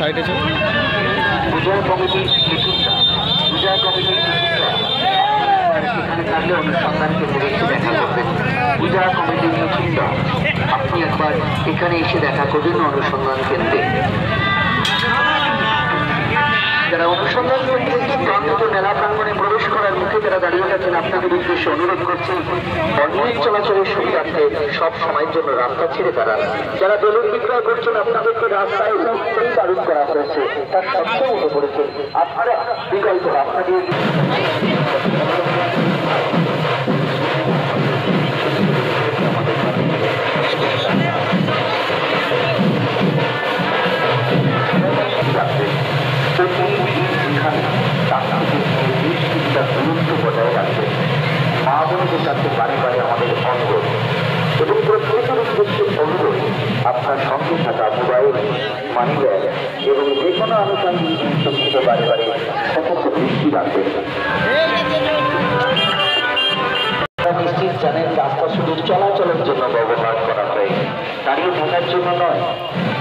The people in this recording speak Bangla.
সাইডে ছিল পূজা কমিটির সেখানে থাকলে অনুসন্ধানকে এসে দেখা করবেন। পূজা কমিটির মিছিলটা আপনি একবার এখানে এসে দেখা করবেন অনুসন্ধান কেন্দ্রে। যারা অনুসন্ধান কেন্দ্রে প্রান্ত মেলা প্রাঙ্গণে প্রবেশ করার মুখে যারা দাঁড়িয়ে গেছেন আপনাদের উদ্দেশ্যে অনুরোধ করছেন অনিয়ম চলাচলের সুবিধার্থে সব সময়ের জন্য রাস্তা ছেড়ে দাঁড়ান। যারা বেলুন বিক্রয় করছেন আপনাদেরকে রাস্তায় উপরেই বারণ করা হয়েছে, তার সত্ত্বেও উঠে পড়েছেন। আপনারা বিকল্প রাস্তা দিয়ে বজায় রাখবে। মা বোনদের কাছে বারে বারে আমাদের অনুরোধ এবং প্রত্যেকের উদ্দেশ্যে অনুরোধ, আপনার সঙ্গে থাকা মোবাইল, মানি ব্যাগ এবং যে কোনো আনুষঙ্গিক জিনিস থেকে বারে বারে সতর্ক দৃষ্টি রাখবেন। নিশ্চিত জানেন রাস্তা শুধু চলাচলের জন্য ব্যবহার করা হয়, দাঁড়িয়ে থাকার জন্য নয়।